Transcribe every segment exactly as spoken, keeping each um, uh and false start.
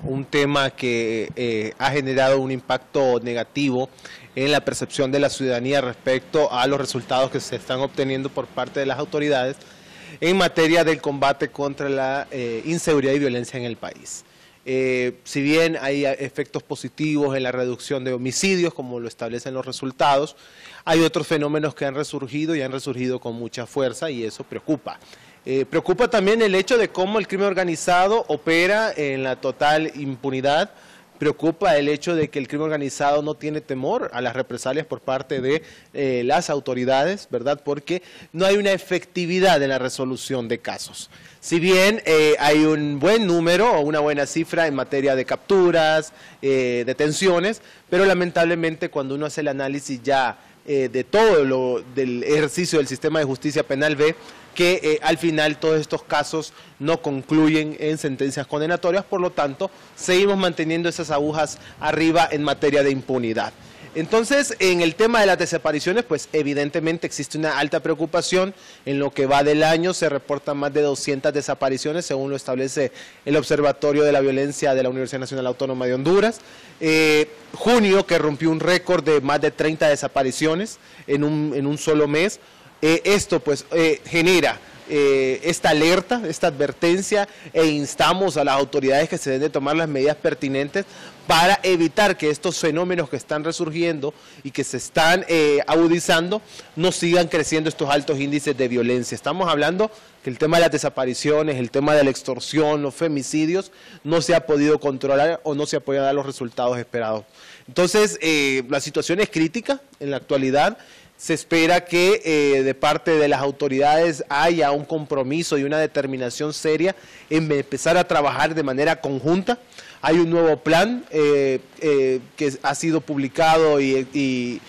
un tema que eh, ha generado un impacto negativo en la percepción de la ciudadanía respecto a los resultados que se están obteniendo por parte de las autoridades en materia del combate contra la eh, inseguridad y violencia en el país. Eh, si bien hay efectos positivos en la reducción de homicidios, como lo establecen los resultados, hay otros fenómenos que han resurgido y han resurgido con mucha fuerza y eso preocupa. Eh, preocupa también el hecho de cómo el crimen organizado opera en la total impunidad. Preocupa el hecho de que el crimen organizado no tiene temor a las represalias por parte de eh, las autoridades, ¿verdad? Porque no hay una efectividad en la resolución de casos. Si bien eh, hay un buen número o una buena cifra en materia de capturas, eh, detenciones, pero lamentablemente cuando uno hace el análisis ya eh, de todo lo del ejercicio del sistema de justicia penal ve que eh, al final todos estos casos no concluyen en sentencias condenatorias, por lo tanto, seguimos manteniendo esas agujas arriba en materia de impunidad. Entonces, en el tema de las desapariciones, pues evidentemente existe una alta preocupación. En lo que va del año se reportan más de doscientas desapariciones, según lo establece el Observatorio de la Violencia de la Universidad Nacional Autónoma de Honduras. Eh, junio, que rompió un récord de más de treinta desapariciones en un, en un solo mes. Eh, esto pues eh, genera eh, esta alerta, esta advertencia e instamos a las autoridades que se deben de tomar las medidas pertinentes para evitar que estos fenómenos que están resurgiendo y que se están eh, agudizando no sigan creciendo estos altos índices de violencia. Estamos hablando que el tema de las desapariciones, el tema de la extorsión, los femicidios, no se ha podido controlar o no se ha podido dar los resultados esperados. Entonces, eh, la situación es crítica en la actualidad. Se espera que eh, de parte de las autoridades haya un compromiso y una determinación seria en empezar a trabajar de manera conjunta. Hay un nuevo plan eh, eh, que ha sido publicado y, y,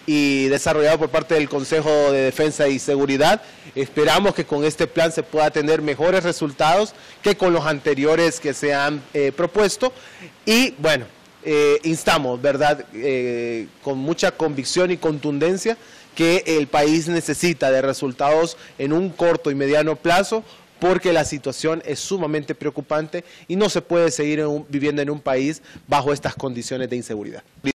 y desarrollado por parte del Consejo de Defensa y Seguridad. Esperamos que con este plan se pueda tener mejores resultados que con los anteriores que se han eh, propuesto. Y bueno, eh, instamos, ¿verdad?, eh, con mucha convicción y contundencia, que el país necesita de resultados en un corto y mediano plazo, porque la situación es sumamente preocupante y no se puede seguir en un, viviendo en un país bajo estas condiciones de inseguridad.